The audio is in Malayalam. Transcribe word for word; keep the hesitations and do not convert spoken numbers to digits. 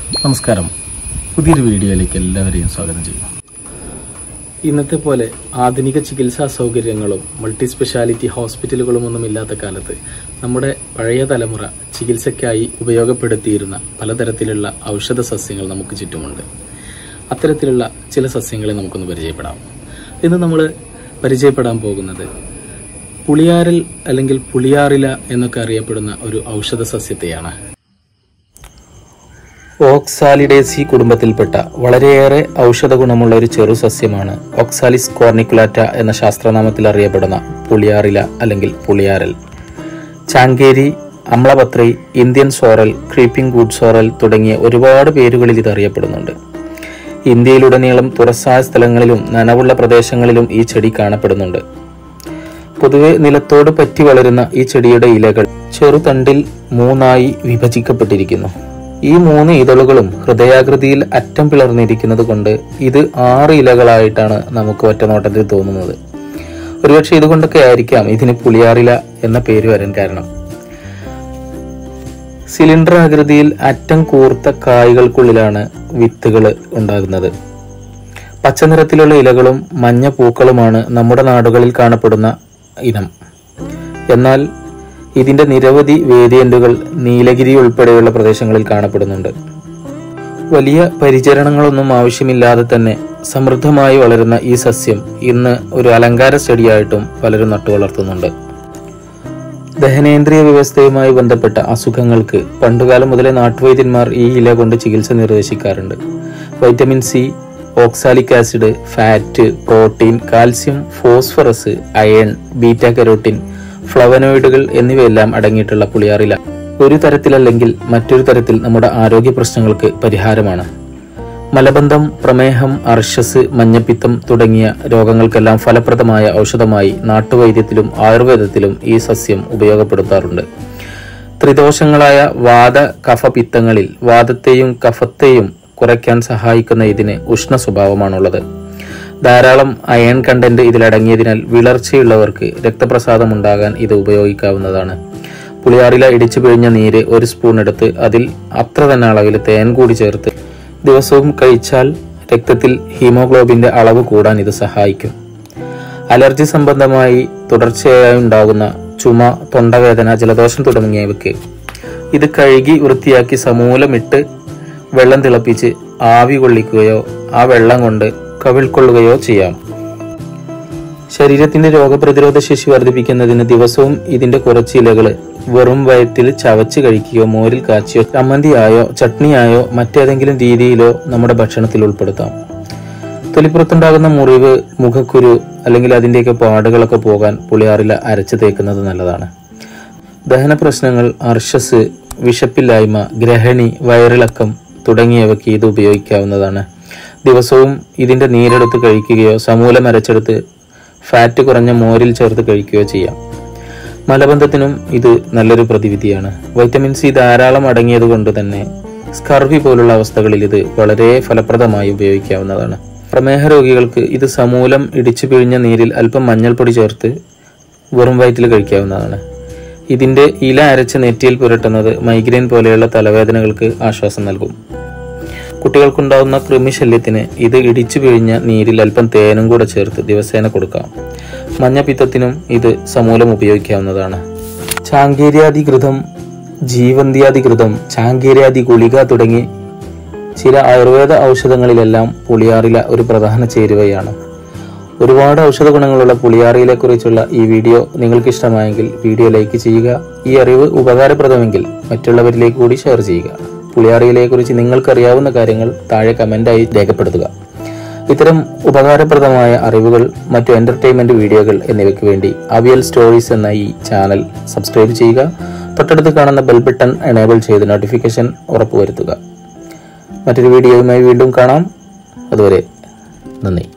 നമസ്കാരം, പുതിയൊരു വീഡിയോയിലേക്ക് എല്ലാവരെയും സ്വാഗതം ചെയ്യുന്നു. ഇന്നത്തെ പോലെ ആധുനിക ചികിത്സാ സൗകര്യങ്ങളും മൾട്ടി സ്പെഷ്യാലിറ്റി ഹോസ്പിറ്റലുകളും ഒന്നും ഇല്ലാത്ത കാലത്ത് നമ്മുടെ പഴയ തലമുറ ചികിത്സയ്ക്കായി ഉപയോഗപ്പെടുത്തിയിരുന്ന പലതരത്തിലുള്ള ഔഷധ സസ്യങ്ങൾ നമുക്ക് ചുറ്റുമുണ്ട്. അത്തരത്തിലുള്ള ചില സസ്യങ്ങളെ നമുക്കൊന്ന് പരിചയപ്പെടാം. ഇന്ന് നമ്മൾ പരിചയപ്പെടാൻ പോകുന്നത് പുളിയാരൽ അല്ലെങ്കിൽ പുളിയാറില എന്നൊക്കെ അറിയപ്പെടുന്ന ഒരു ഔഷധ സസ്യത്തെയാണ്. ഓക്സാലിഡേസി കുടുംബത്തിൽപ്പെട്ട വളരെയേറെ ഔഷധ ഗുണമുള്ള ഒരു ചെറു സസ്യമാണ് ഓക്സാലിസ് കോർണിക്കുലാറ്റ എന്ന ശാസ്ത്രനാമത്തിൽ അറിയപ്പെടുന്ന പുളിയാറില അല്ലെങ്കിൽ പുളിയാരൽ. ചാങ്കേരി, അമ്ലപത്രി, ഇന്ത്യൻ സോറൽ, ക്രീപ്പിംഗ് വുഡ്സോറൽ തുടങ്ങിയ ഒരുപാട് പേരുകളിൽ ഇത് അറിയപ്പെടുന്നുണ്ട്. ഇന്ത്യയിലുടനീളം തുറസായ സ്ഥലങ്ങളിലും നനവുള്ള പ്രദേശങ്ങളിലും ഈ ചെടി കാണപ്പെടുന്നുണ്ട്. പൊതുവെ നിലത്തോട് പറ്റി വളരുന്ന ഈ ചെടിയുടെ ഇലകൾ ചെറുതണ്ടിൽ മൂന്നായി വിഭജിക്കപ്പെട്ടിരിക്കുന്നു. ഈ മൂന്ന് ഇതളുകളും ഹൃദയാകൃതിയിൽ അറ്റം പിളർന്നിരിക്കുന്നത് കൊണ്ട് ഇത് ആറ് ഇലകളായിട്ടാണ് നമുക്ക് ഒറ്റനോട്ടത്തിൽ തോന്നുന്നത്. ഒരുപക്ഷെ ഇതുകൊണ്ടൊക്കെ ആയിരിക്കാം ഇതിന് പുളിയാറില എന്ന പേര് വരാൻ കാരണം. സിലിണ്ടർ ആകൃതിയിൽ അറ്റം കൂർത്ത കായ്കൾക്കുള്ളിലാണ് വിത്തുകൾ ഉണ്ടാകുന്നത്. പച്ചനിറത്തിലുള്ള ഇലകളും മഞ്ഞ പൂക്കളുമാണ് നമ്മുടെ നാടുകളിൽ കാണപ്പെടുന്ന ഇനം. എന്നാൽ ഇതിന്റെ നിരവധി വേരിയന്റുകൾ നീലഗിരി ഉൾപ്പെടെയുള്ള പ്രദേശങ്ങളിൽ കാണപ്പെടുന്നുണ്ട്. വലിയ പരിചരണങ്ങളൊന്നും ആവശ്യമില്ലാതെ തന്നെ സമൃദ്ധമായി വളരുന്ന ഈ സസ്യം ഇന്ന് ഒരു അലങ്കാര ചെടിയായിട്ടും പലരും നട്ടുവളർത്തുന്നുണ്ട്. ദഹനേന്ദ്രിയ വ്യവസ്ഥയുമായി ബന്ധപ്പെട്ട അസുഖങ്ങൾക്ക് പണ്ടുകാലം മുതലേ നാട്ടുവൈദ്യന്മാർ ഈ ഇല കൊണ്ട് ചികിത്സ നിർദ്ദേശിക്കാറുണ്ട്. Vitamin C, oxalic acid, fat, protein, calcium, phosphorus, iron, beta carotene, ഫ്ലവനോയിഡുകൾ എന്നിവയെല്ലാം അടങ്ങിയിട്ടുള്ള പുളിയാറില ഒരു തരത്തിലല്ലെങ്കിൽ മറ്റൊരു തരത്തിൽ നമ്മുടെ ആരോഗ്യ പ്രശ്നങ്ങൾക്ക് പരിഹാരമാണ്. മലബന്ധം, പ്രമേഹം, അർശസ്, മഞ്ഞപ്പിത്തം തുടങ്ങിയ രോഗങ്ങൾക്കെല്ലാം ഫലപ്രദമായ ഔഷധമായി നാട്ടുവൈദ്യത്തിലും ആയുർവേദത്തിലും ഈ സസ്യം ഉപയോഗപ്പെടുത്താറുണ്ട്. ത്രിദോഷങ്ങളായ വാത കഫ പിത്തങ്ങളിൽ വാദത്തെയും കഫത്തെയും കുറയ്ക്കാൻ സഹായിക്കുന്ന ഇതിന് ഉഷ്ണ സ്വഭാവമാണുള്ളത്. ധാരാളം അയൺ കണ്ടന്റ് ഇതിലടങ്ങിയതിനാൽ വിളർച്ചയുള്ളവർക്ക് രക്തപ്രസാദം ഉണ്ടാകാൻ ഇത് ഉപയോഗിക്കാവുന്നതാണ്. പുളിയാറില ഇടിച്ചു പിഴിഞ്ഞ നീര് ഒരു സ്പൂൺ എടുത്ത് അതിൽ അത്ര തന്നെ അളവിൽ തേൻ കൂടി ചേർത്ത് ദിവസവും കഴിച്ചാൽ രക്തത്തിൽ ഹീമോഗ്ലോബിന്റെ അളവ് കൂടാൻ ഇത് സഹായിക്കും. അലർജി സംബന്ധമായി തുടർച്ചയായി ഉണ്ടാകുന്ന ചുമ, തൊണ്ടവേദന, ജലദോഷം തുടങ്ങിയവയ്ക്ക് ഇത് കഴുകി വൃത്തിയാക്കി സമൂലമിട്ട് വെള്ളം തിളപ്പിച്ച് ആവി കൊള്ളിക്കുകയോ ആ വെള്ളം കൊണ്ട് കവിൾക്കൊള്ളുകയോ ചെയ്യാം. ശരീരത്തിന്റെ രോഗപ്രതിരോധ ശേഷി വർദ്ധിപ്പിക്കുന്നതിന് ദിവസവും ഇതിന്റെ കുറച്ച് ഇലകൾ വെറും വയറ്റിൽ ചവച്ച് കഴിക്കുകയോ മോരിൽ കാച്ചിയോ ചമ്മന്തിയായോ ചട്നിയായോ മറ്റേതെങ്കിലും രീതിയിലോ നമ്മുടെ ഭക്ഷണത്തിൽ ഉൾപ്പെടുത്താം. തൊലിപ്പുറത്തുണ്ടാകുന്ന മുറിവ്, മുഖക്കുരു അല്ലെങ്കിൽ അതിന്റെയൊക്കെ പാടുകളൊക്കെ പോകാൻ പുളിയാറില അരച്ച് തേക്കുന്നത് നല്ലതാണ്. ദഹന പ്രശ്നങ്ങൾ, അർശസ്, വിശപ്പില്ലായ്മ, ഗ്രഹണി, വയറിളക്കം തുടങ്ങിയവയ്ക്ക് ഇത് ഉപയോഗിക്കാവുന്നതാണ്. ദിവസവും ഇതിന്റെ നീരെടുത്ത് കഴിക്കുകയോ സമൂലം അരച്ചെടുത്ത് ഫാറ്റ് കുറഞ്ഞ മോരിൽ ചേർത്ത് കഴിക്കുകയോ ചെയ്യാം. മലബന്ധത്തിനും ഇത് നല്ലൊരു പ്രതിവിധിയാണ്. വൈറ്റമിൻ സി ധാരാളം അടങ്ങിയതുകൊണ്ട് തന്നെ സ്കർവി പോലുള്ള അവസ്ഥകളിൽ ഇത് വളരെ ഫലപ്രദമായി ഉപയോഗിക്കാവുന്നതാണ്. പ്രമേഹ രോഗികൾക്ക് ഇത് സമൂലം ഇടിച്ചു പിഴിഞ്ഞ നീരിൽ അല്പം മഞ്ഞൾപ്പൊടി ചേർത്ത് വെറും വയറ്റിൽ കഴിക്കാവുന്നതാണ്. ഇതിന്റെ ഇല അരച്ച് നെറ്റിയിൽ പുരട്ടുന്നത് മൈഗ്രെയിൻ പോലെയുള്ള തലവേദനകൾക്ക് ആശ്വാസം നൽകും. കുട്ടികൾക്കുണ്ടാകുന്ന കൃമിശല്യത്തിന് ഇത് ഇടിച്ചു പിഴിഞ്ഞ നീരിൽ അല്പം തേനും കൂടെ ചേർത്ത് ദിവസേന കൊടുക്കാം. മഞ്ഞപ്പിത്തത്തിനും ഇത് സമൂലം ഉപയോഗിക്കാവുന്നതാണ്. ചാങ്കേര്യാദിഘൃതം, ജീവന്ത്യാദിഘൃതം, ചാങ്കേര്യാദി ഗുളിക തുടങ്ങി ചില ആയുർവേദ ഔഷധങ്ങളിലെല്ലാം പുളിയാറില ഒരു പ്രധാന ചേരുവയാണ്. ഒരുപാട് ഔഷധ ഗുണങ്ങളുള്ള പുളിയാറിലെ കുറിച്ചുള്ള ഈ വീഡിയോ നിങ്ങൾക്ക് ഇഷ്ടമായെങ്കിൽ വീഡിയോ ലൈക്ക് ചെയ്യുക. ഈ അറിവ് ഉപകാരപ്രദമെങ്കിൽ മറ്റുള്ളവരിലേക്ക് കൂടി ഷെയർ ചെയ്യുക. പുളിയാറിലയെ കുറിച്ച് നിങ്ങൾക്കറിയാവുന്ന കാര്യങ്ങൾ താഴെ കമന്റായി രേഖപ്പെടുത്തുക. ഇത്തരം ഉപകാരപ്രദമായ അറിവുകൾ, മറ്റു എന്റർടൈൻമെന്റ് വീഡിയോകൾ എന്നിവയ്ക്ക് വേണ്ടി അവിയൽ സ്റ്റോറീസ് എന്ന ഈ ചാനൽ സബ്സ്ക്രൈബ് ചെയ്യുക. തൊട്ടടുത്ത് കാണുന്ന ബെൽ ബട്ടൺ എനേബിൾ ചെയ്ത് നോട്ടിഫിക്കേഷൻ ഉറപ്പുവരുത്തുക. മറ്റൊരു വീഡിയോയുമായി വീണ്ടും കാണാം. അതുവരെ നന്ദി.